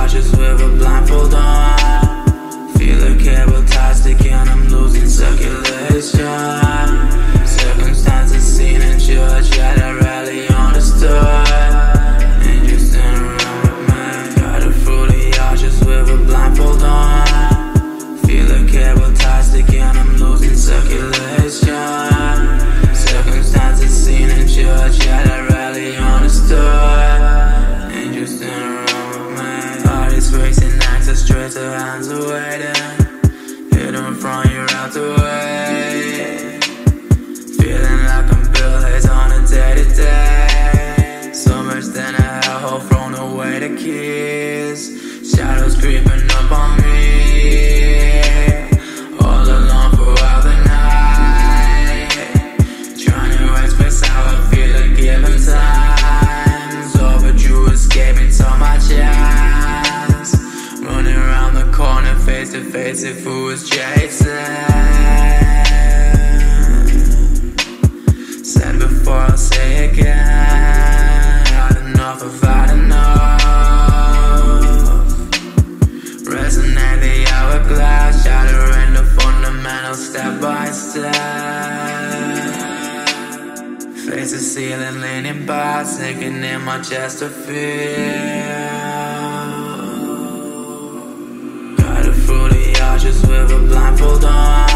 arches with a blindfold on. Feel a cable tie sticking, I'm losing circulation. Circumstances seen in church, yet I rarely understood. And you stand around with me. Gotta through the arches with a blindfold on. Feel a cable tie sticking, I'm losing circulation. Circumstances seen in church, yet I rarely understood. And you stand around with me. All these racing access straight to hands are waiting. Hidden from you're out the way. Feeling like I'm built on a day-to-day. So much then I hellhole thrown away the keys. Shadows creeping up on me. All alone throughout the night. Trying to express how I feel at given times. Overdue escaping so my chance. Running around the corner face to face if who was chasing. Said before, I'll say again. Had enough, I've had enough. Resonate the hourglass, shattering the fundamentals step by step. Face the ceiling, leaning back, sinking in my chest to feel. Gotta through the arches with a blindfold on.